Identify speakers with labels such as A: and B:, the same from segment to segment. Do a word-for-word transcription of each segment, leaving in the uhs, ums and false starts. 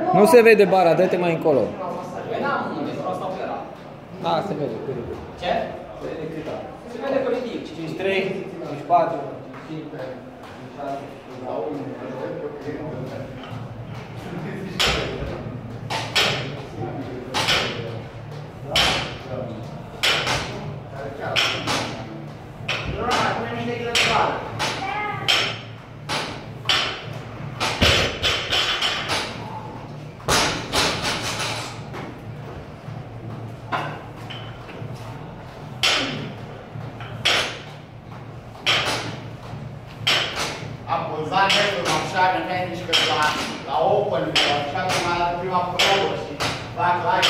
A: Nu se vede bara, dă-te mai încolo.
B: Păi n-am unde, doar asta opera.
A: A, se vede.
B: Ce? Se vede cât? Se vede că ridic. cincizeci și trei, cincizeci și patru, cincizeci și cinci, cincizeci și șase,
C: Apăzat dreptul, așa, că nu ai nici că la, la open, așa că mai la prima probă și fac like.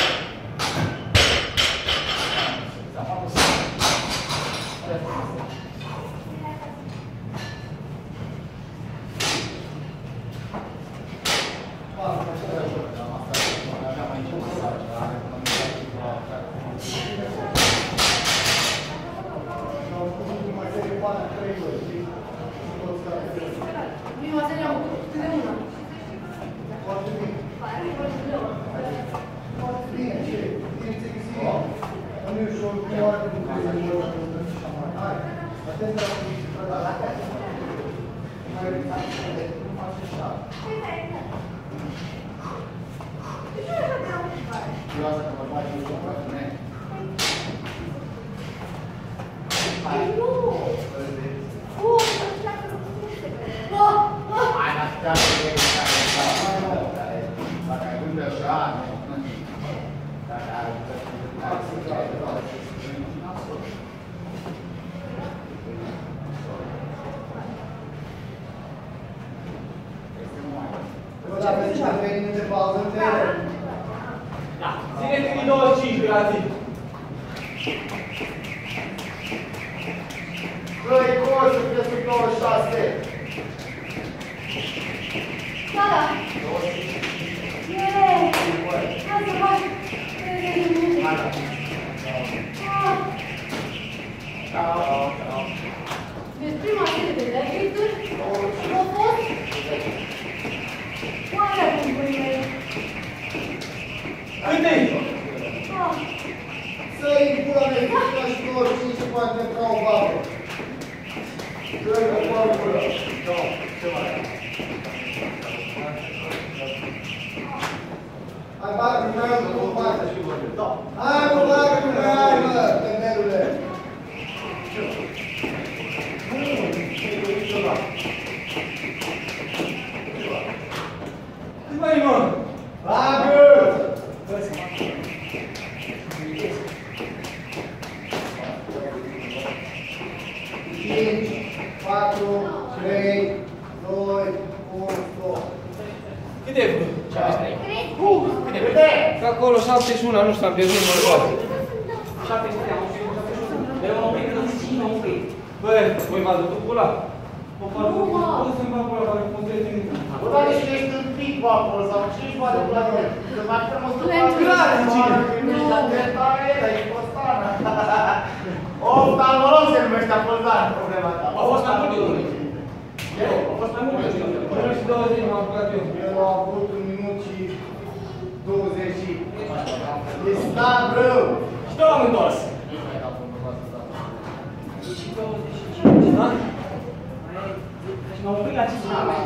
A: Nu știu, am pierdut numărul.
B: șaptezeci și unu, de un pic de țină un pic.
A: Băi, voi m-ați dătut pula? O parte, cum să-mi fac pula, care puteți din...
C: Bă, dar ești ești un pic pe acolo, sau ce-și poate plăcă? Că mai frumos să facă...
A: Clar, cine?
C: Ești atenta el, ești postană. Oftalmolog se numește apăzat, problema ta.
B: A fost mai mult de unul. A fost mai mult de unul.
A: Până și douăzeci m-am apucat eu.
C: El a avut un minut și douăzeci și... Ești stat rău!
B: Și tot am întors.
A: Da?
B: Și m-am oprit la ce să am.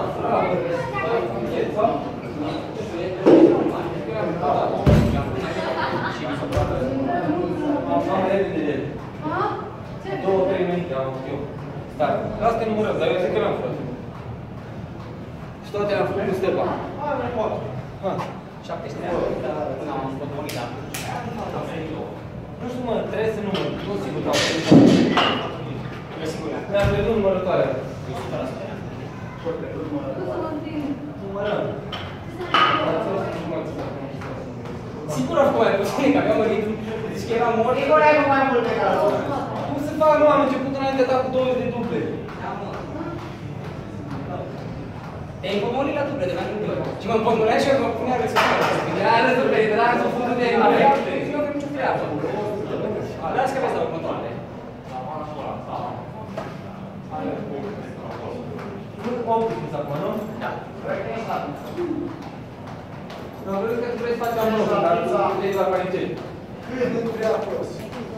A: Am repede de el. Două, trei minute am făcut eu. Stai, las că numărăm, dar eu zic că l-am făcut. Și toate le-am făcut cu Stepan.
C: Hai, mai poate.
B: șaptezeci de ani, până am împotmolit, dar am venit eu.
A: Nu știu, mă, trebuie să număr. Nu sigur că au făcut.
B: Eu sigur.
A: Mi-am pierdut numărătoarea. Numărăm. Sigur a făcut mai puțin, că aveam gândit, zici că eram mort.
C: Sigur ai mai multe ca asta.
A: Cum să fac, nu am început înainte de a cu douăzeci de duble.
B: Te-ai împotmolit la duble, de la duble. Și mă împotmolea și eu mă punea rezultatul. Era duble, era să fundul de mare. Eu nu nicio treabă. Las că vezi la următoare.
A: Nu optzeci acum, nu?
B: Da.
A: Am văzut că tu vrei să faci amorul, dar tu vrei la părinteli.
D: Cât nu trebuie fost?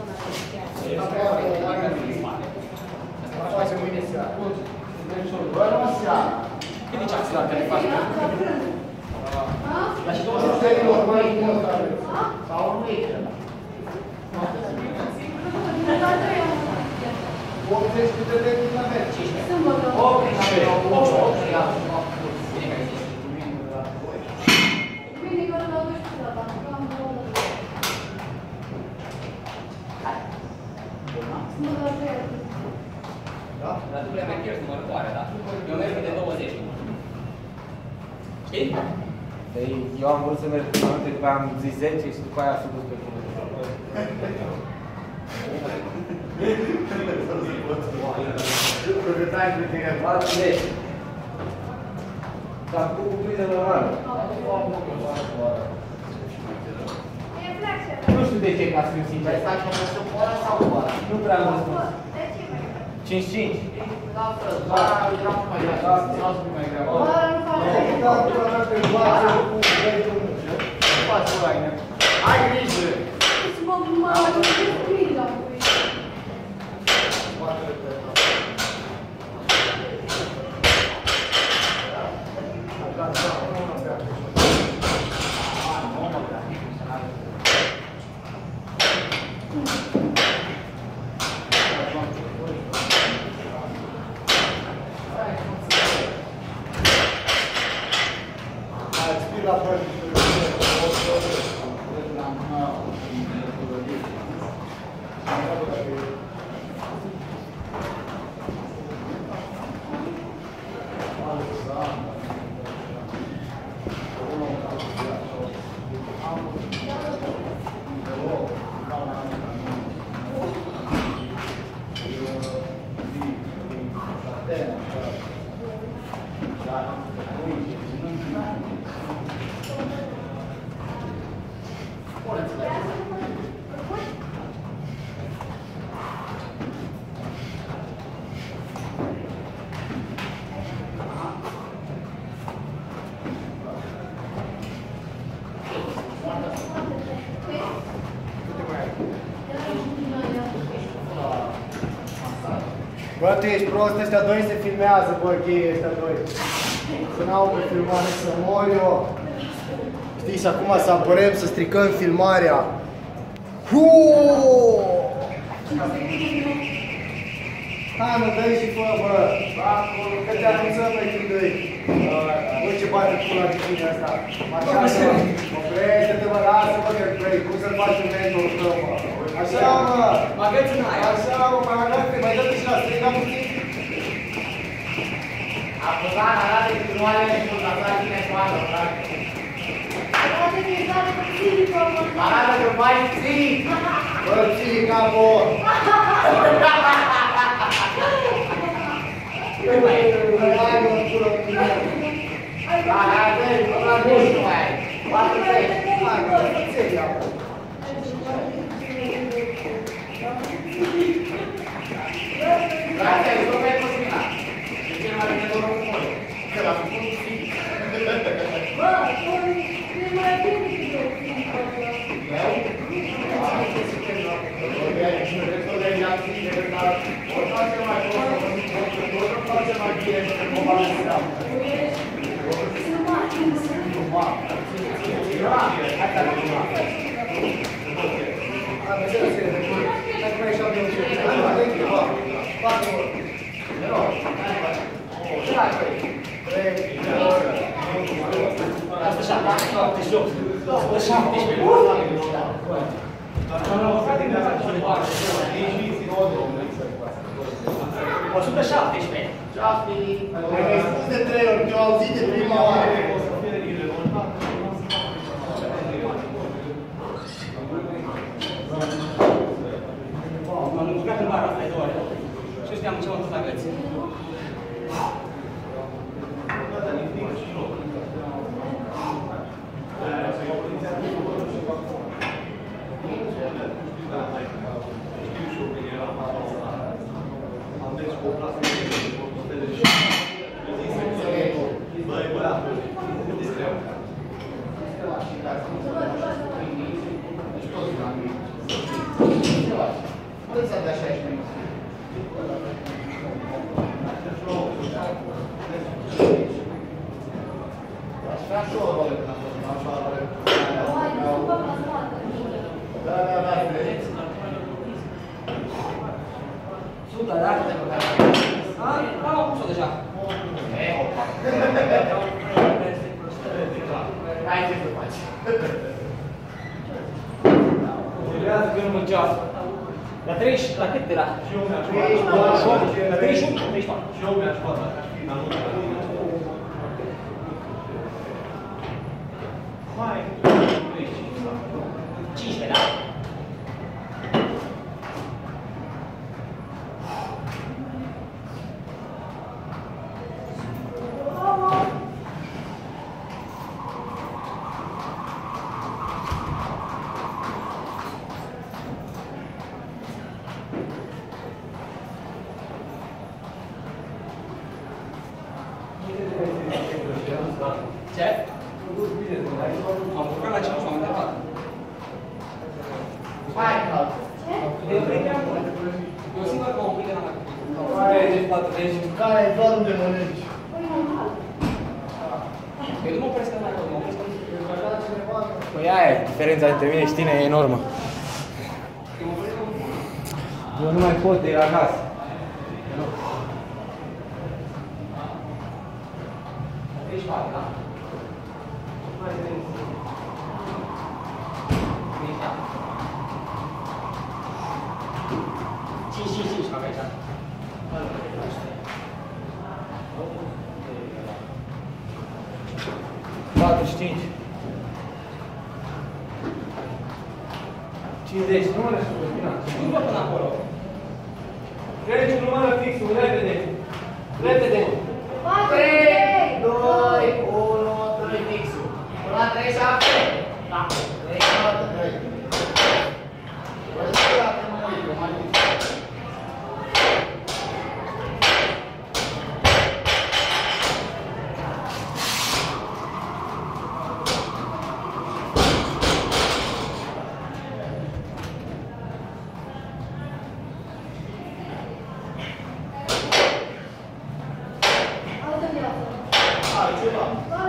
C: Face mâine seara. Bă, nu seara.
B: Cât de ceas la care faci?
C: Dar și două sute de normal mult aveți. Sau nu e ceva.
D: optzeci câte de cât aveți?
C: Da?
B: Dar tu vrei mai pierzi numărătoare, da? Eu merg de douăzeci. Știi?
A: Păi, eu am vrut să merg până anul, după aia am zis zece și după aia s-a dus pe până. zece. Dar cu priză normală. Nu știu de ce, ca să fiu sincer.
C: Vrei să faci o măsă cu ora sau cu ora?
A: Nu prea am răspuns. cincizeci și cinci.
C: La fel, doar era mult mai greu. Țineau să fie mai greu. Nu faci ora, Ine. Ai grijă!
D: Bă, tu ești prost, ăștia doi se filmează, bă, cheii ăștia doi. Să n-au pe filmare, să mor eu. Știi, și acum să apărăm, să stricăm filmarea. Huuu! Hai mă, dă-i și fă, bă. Că te anunțăm noi când dă-i. Bă, ce bate pula de tine ăsta. Așa, mă. Oprește-te, mă, lasă-mă că vrei. Cum să-l faci un mentorul tău, mă? Așa, mă.
B: Mă agăți în aia.
D: Așa, mă, mai agăți, mai dă-te și la striga puțin.
C: Acuzan, arată continuare și cu la tine toată, frate. Arată că mai ții!
D: Bă, ții capul!
B: Cât mai e?
D: Hai, mă, pula mea!
C: Hai, hai, hai, până la douăzeci nu mai ai. patruzeci.
D: Hai, mă, ții capul!
C: Grazie, sto per Cosmina. Perché non avete loro un po'? Che la fai tutti?
B: Asta șaptesprezece. Asta șaptesprezece. o sută șaptesprezece.
D: Ai spus de trei ori, te-au auzit de prima oară.
B: M-am îmbucat în bara asta de două ori. Și ăștia am început tot la găți.
D: Băi, băi,
C: Deci toți la mine. Puteți să dea șaisprezece minute. Aș vrea și o rolă când am fost în așa rolă. Da, da, da, vedeți?
B: Suta, da? Am apus-o deja.
C: E, opa. Hai ce să faci.
A: Durează că nu mă ceas.
B: La treizeci, la cât era?
A: Și eu mi-aș
C: treizeci și patru.
B: La treizeci și unu, treizeci și patru.
A: Și eu mi-aș face, dacă aș fi în anul. Mai
B: cincisprezece, da? Ce? Am făcut la cinci, m-am întrebat.
C: Hai, calță.
B: Eu cred că am făcut. Eu simt că m-am oprit de la mea.
A: treizeci, patruzeci.
C: Care e doar unde mănânci?
B: Eu nu mă opresc în acolo, mă opresc în...
A: Păi aia e, diferența între mine și tine e enormă. Eu nu mai pot de acasă.
B: treizeci și patru, da? cinci, cinci, cinci, fac aici.
A: patruzeci și cinci. cincizeci, nu mă lăși cu spina.
B: Nu vă până acolo.
A: Treci cu numără fixul, repede. Repede.
C: trei, doi, unu, trei fixul. Până la treizeci și șapte. Da. treizeci și șapte, trei. treizeci și șapte, nu mă uit, eu mai uit. Altceva.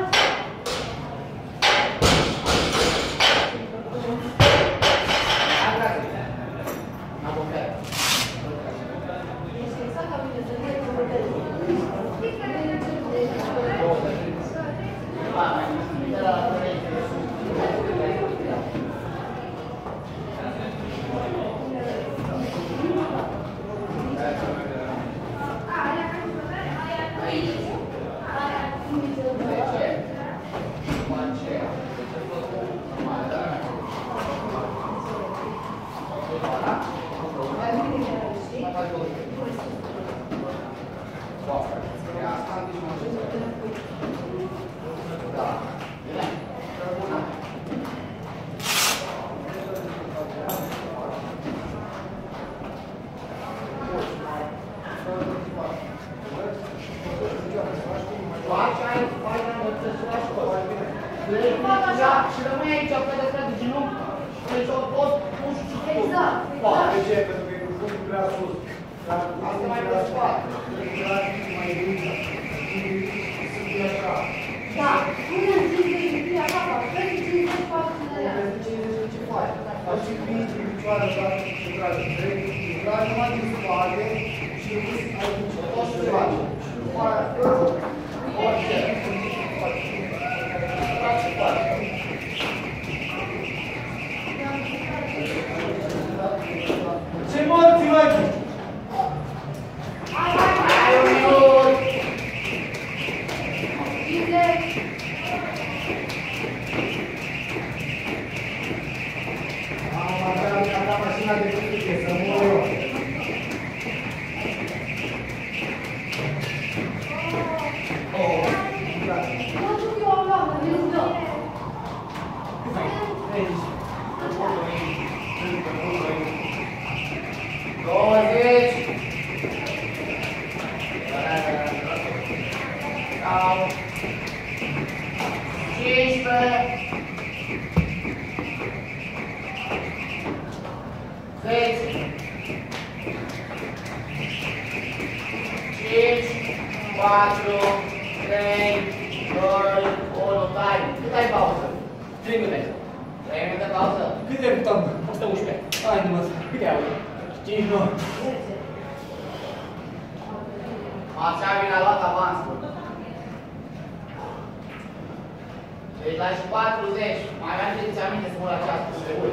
C: Și rămâi aici, pe de de genunchi, deci o pot puși și tu.
D: Exact. De ce? Pentru că e cu fundul prea sus.
C: Asta mai pe spate.
D: Mai mică. Să fie așa.
E: Da, până în cincizeci de acolo, peste cincizeci patru de la.
D: Peste cincizeci ce faci? Faci și pici, picioare, tragi, și tragi. Tragi numai din spate și aici. Tot ce faci. Și după aia, orice. Tragi și faci. Ce morți, mă?
E: Hai, hai, hai!
C: Hai, un minut!
E: cincizeci!
D: Am avea mașina de frică, să mor eu.
E: Nu știu eu am luat, mă gândesc.
C: douăzeci! Cincisprezece! zece, cinci, patru, trei, doi, unu, time. Cât ai pauză?
B: trei minute.
C: trei minute pauză?
A: Cât de putem?
B: o sută unsprezece.
A: Hai, mă.
B: Câte au?
A: cinci, nouă.
C: Așa vine a luat avansul. Deci la și patruzeci. Mai aveam ce ți aminte să mă la ceas, să te ui.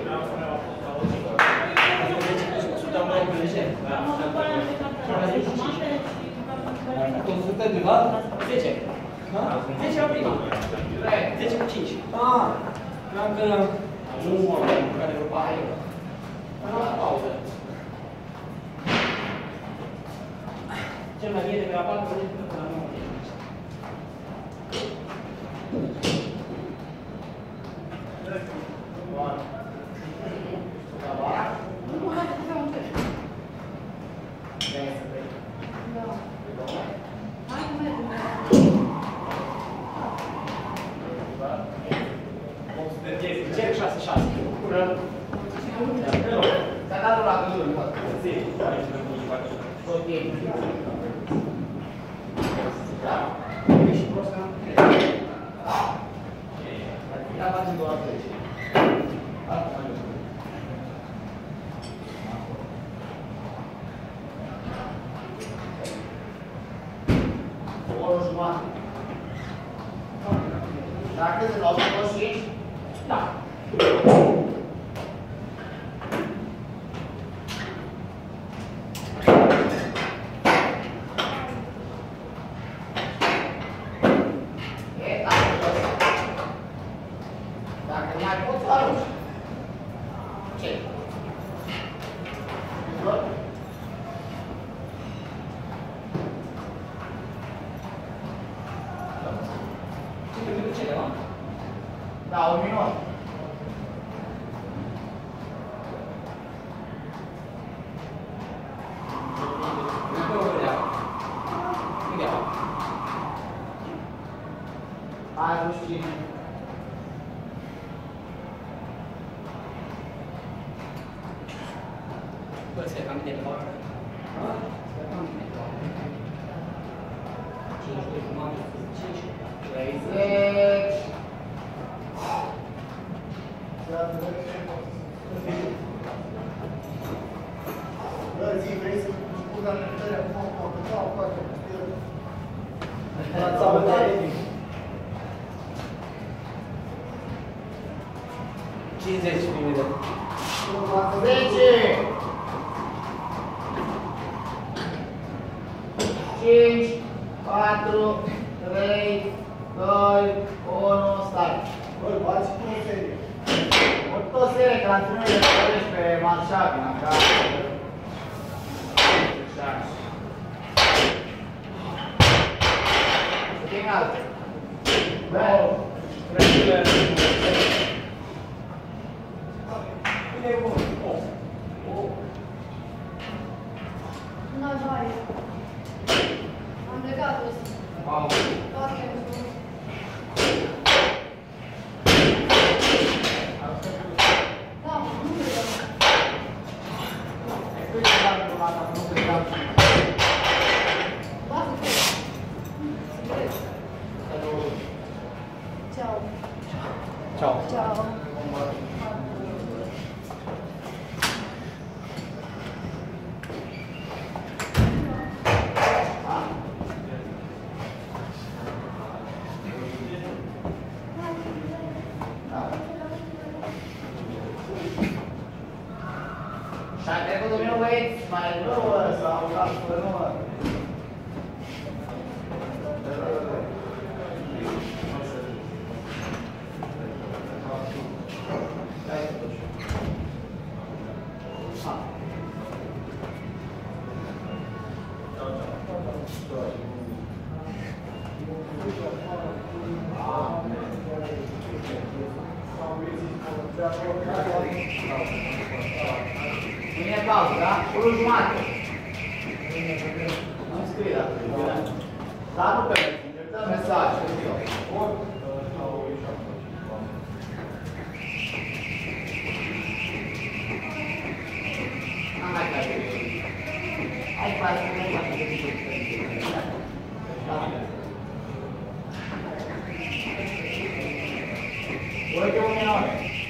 B: o sută mai lejer.
A: o sută de lat?
B: zece. zece la prima. zece cu cinci.
A: Ah, cream că...
B: Nu, mă, care vreo patru. Am luat pauză. Cel mai bine de pe la patru până la nouă.
E: Nu mai puteam un pic. Da. Hai că mergem.
B: zero șase șase.
C: Ți-a dat la gânduri, mă. Ok. Da.
B: Și prosta.
C: Da, facem doar zece. O oră jumătate. Dacă se dau să și aici?
B: Da.
C: E, dacă poți. Dacă nu mai poți, arunci. Ce? Bun?
B: cinci minute cele, mă?
C: Da, un minut. Hai, nu știu.
B: Bă, să cam bine pe patru. Să cam bine pe patru. cinci, doi, jumătate, cinci.
C: treizeci.
D: Bă, zi, vrei să spun la repetare acum cu apăța, cu apăța, cu apăța. La țabătare.
A: cincizeci de minute.
C: zece. cinci, patru, trei, doi, unu, stai.
D: Bă, bați cu o serie.
C: O serie, că la întâlnire de colegi pe Marșavin, așa. Așa. Să fim alte. Bă,
E: Nu, vai. Am plecat ăsta.
C: pauză.
E: Foarte ușor. Da, nu vreau.
C: Ai spus că am luat acum, nu vreau.
E: Lasă că. Să Ciao.
A: Ciao.
E: Ciao.
C: Și a trecut domnul băieți, mai nouă sau ca fără nouă. Mâine pauză, da? Unu jumate. Nu scrie dacă. Dar nu pe mine, dăm mesaj, știu eu. oito minutos.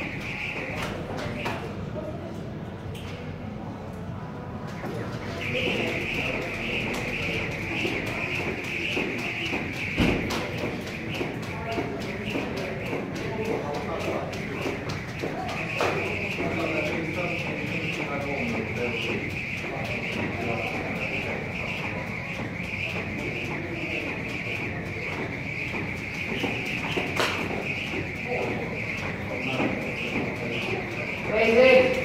C: Crazy.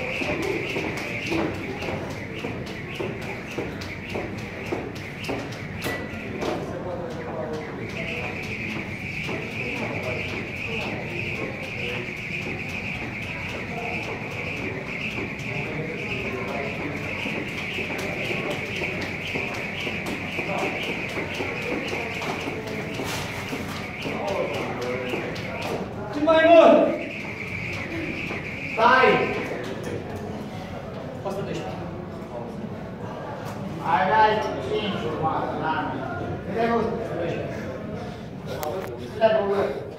A: Ce mai mult?
C: Stai!
B: o sută doisprezece.
C: Aveai cinci urmate, n-am. Câte nu? Câte nu?